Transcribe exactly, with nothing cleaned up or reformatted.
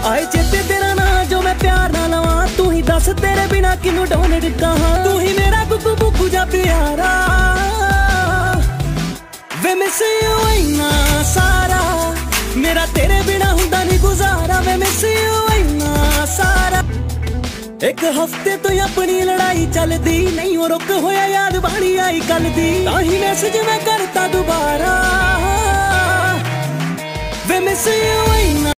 ਆਏ ਚੇਤੇ ਤੇਰਾ ਨਾਂ ਜੋ ਮੈਂ ਪਿਆਰ ਨਾ ਲਵਾਂ, ਤੂੰ ਹੀ ਦੱਸ ਤੇਰੇ ਬਿਨਾ ਕਿਨੂੰ ਡੋਨਟ ਕਹਾਂ। ਤੂੰ ਹੀ ਮੇਰਾ ਗੁੱਗੂ ਬੁੱਗੂ ਜਾ ਪਿਆਰਾ, ਵੇ ਮਿਸ ਯੂ ਇੰਨਾ ਸਾਰਾ, ਮੇਰਾ ਤੇਰੇ ਬਿਨਾ ਹੁੰਦਾ ਨਹੀਂ ਗੁਜ਼ਾਰਾ। ਵੇ ਮਿਸ ਯੂ ਇੰਨਾ ਸਾਰਾ। ਇੱਕ ਹਫ਼ਤੇ ਤੋਂ ਆਪਣੀ ਲੜਾਈ ਚੱਲਦੀ, ਨਹੀਂ ਉਹ ਰੁਕ ਹੋਇਆ ਯਾਦ ਬਾਣੀ ਆਈ ਕੱਲ ਦੀ। ਤਾਂ ਹੀ ਮੈਸੇਜ ਮੈਂ ਕਰਤਾ ਦੁਬਾਰਾ, ਵੇ ਮਿਸ ਯੂ ਇੰਨਾ।